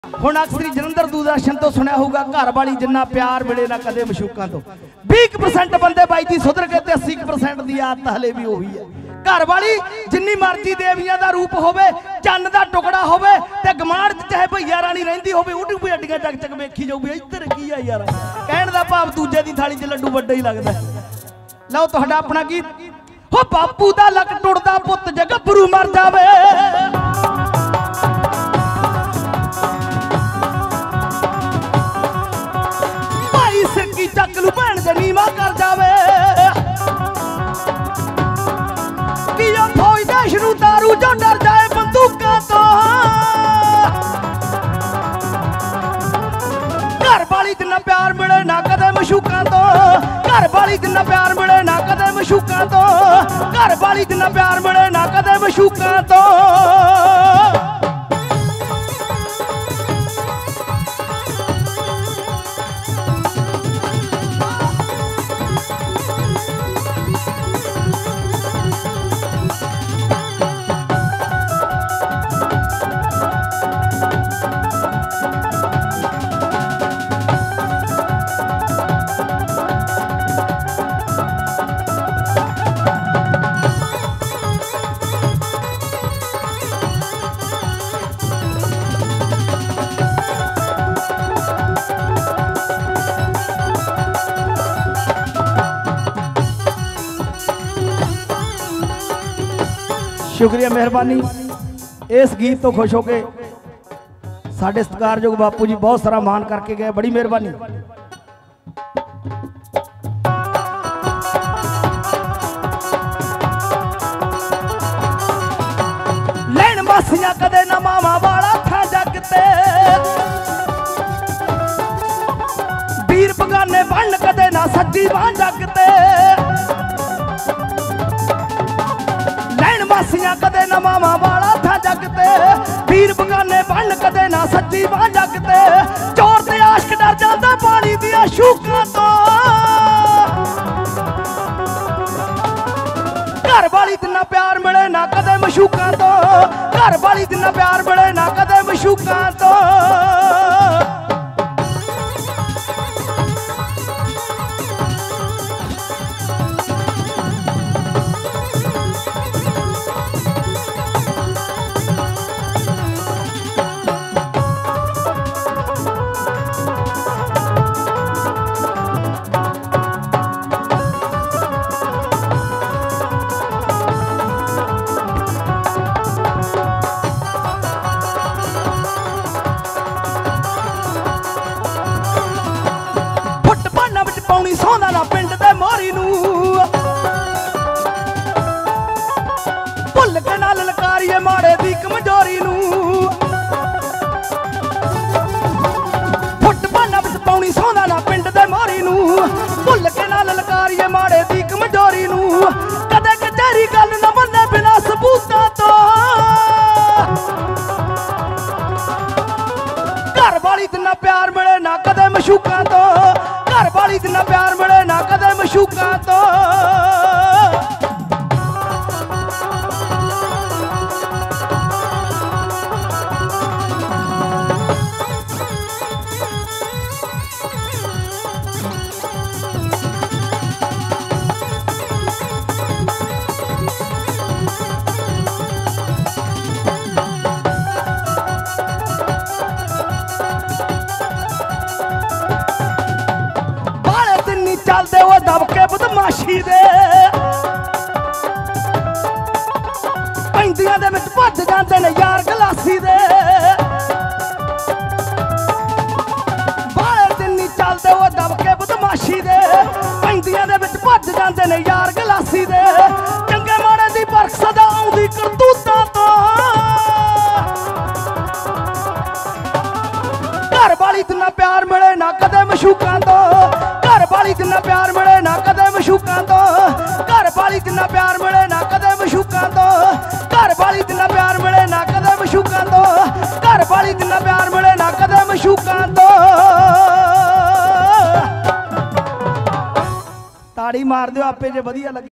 ਹੁਣ ਅਕਸਰ ਜਲੰਧਰ ਦੂਰਦਰਸ਼ਨ ਤੋਂ ਸੁਣਿਆ ਹੋਊਗਾ घर वाली जिन्ना प्यार मिले ना कदे मशूकां तो 20% बंदे बाई जी सुधर गए ते 80% दी आदत हले भी ओही है। घर वाली जिन्नी मर्जी देवियां दा रूप होवे चन्न दा टुकड़ा होवे ते गमाड़ च चाहे भैया रानी रहिंदी होवे उड भी अड्डियां चक चक वेखी जाऊगी इधर की है यार। कहण दा भाव दूजे दी थाली च लड्डू वड्डा ही लगदा। लो तुहाडा अपना गीत हो बापू दा लक टुटदा पुੱਤ जगबरू मर जावे सिरकी चक लू भैन दे नीवा कर जावे कि फौज देश नू दारू जो डर जाए बंदूकां तो घर वाली जिन्ना प्यार मिले ना कदे मशूकां तो घर वाली जिन्ना प्यार मिले ना कदे मशूकां तो घर वाली जिन्ना प्यार मिले ना कदे मशूकां तो। शुक्रिया मेहरबानी। इस गीत तो खुश होके साढ़े सत्कारयोग बापू जी बहुत सारा मान करके गए, बड़ी मेहरबानी। लैन मासियां कदे ना मावा वाला था जगते वीर बगाने बन कदे ना सज्जी बां जगते मासियां कदे ना मामा वाला था जगते वीर बगाने बन कदे ना सच्ची बां जगते चोर ते आशिक डर जांदा पानी दियां शूकां तो घर वाली जिन्ना प्यार मिले ना कदे मशूकां तो घर वाली जिन्ना प्यार मिले ना कदे मशूकां तो। सोना ना पिंड दे मोरी नू भुल के नाल ललकारिए माड़े दी कमजोरी नू फुट भाना विच पाउणी सोना ना पिंड दे मोरी नू भुल के नाल ललकारिए माड़े दी कमजोरी नू कदे कचहरी गल ना मन्ने बिना सबूतां तो घर वाली जिन्ना प्यार मिले ना कदे मशूकां तो घर वाली जिन्ना प्यार मिले ना कदे मशूकां तो। चलते वो दबके बदमाशी दे पैंदियां दे विच भज जांदे ने यार गलासी दे बाले दिन नहीं चलते वो दबके बदमाशी दे पैंदियां दे विच भज जांदे ने यार गलासी दे चंगे माड़े दी परख सदा आउंदी करतूतां तो घर वाली जिन्ना प्यार मिले ना कदे मशूकां तो घर वाली जिन्ना प्यार मिले ना कदे मशूकां तो घर वाली जिन्ना प्यार मिले ना कदे मशूकां तो घर वाली जिन्ना प्यार मिले ना कदे मशूकां तो घर वाली जिन्ना प्यार मिले ना कदे मशूकां तो। ताड़ी मार दिओ आपे जे वधिया लगे।